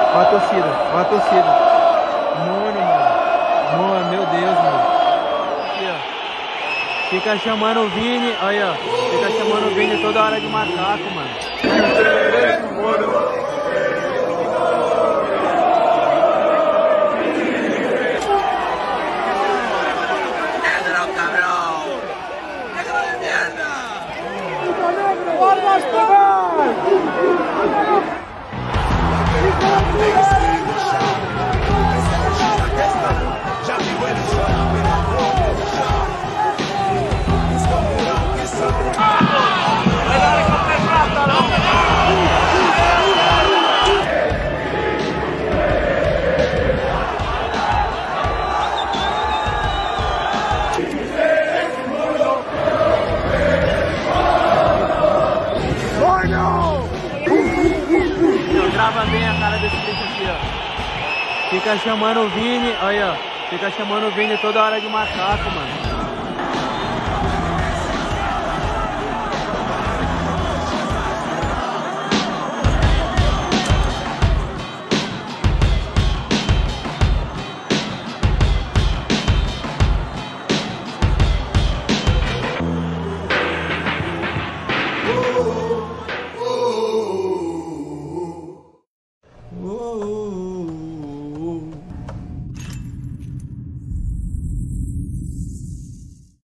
Ó a torcida, ó a torcida. Mano. Mano, meu Deus, mano. Aqui, ó. Fica chamando o Vini, aí, ó. Fica chamando o Vini toda hora de macaco, mano. Grava bem a cara desse bicho aqui, ó. Fica chamando o Vini, aí, ó. Fica chamando o Vini toda hora de macaco, mano.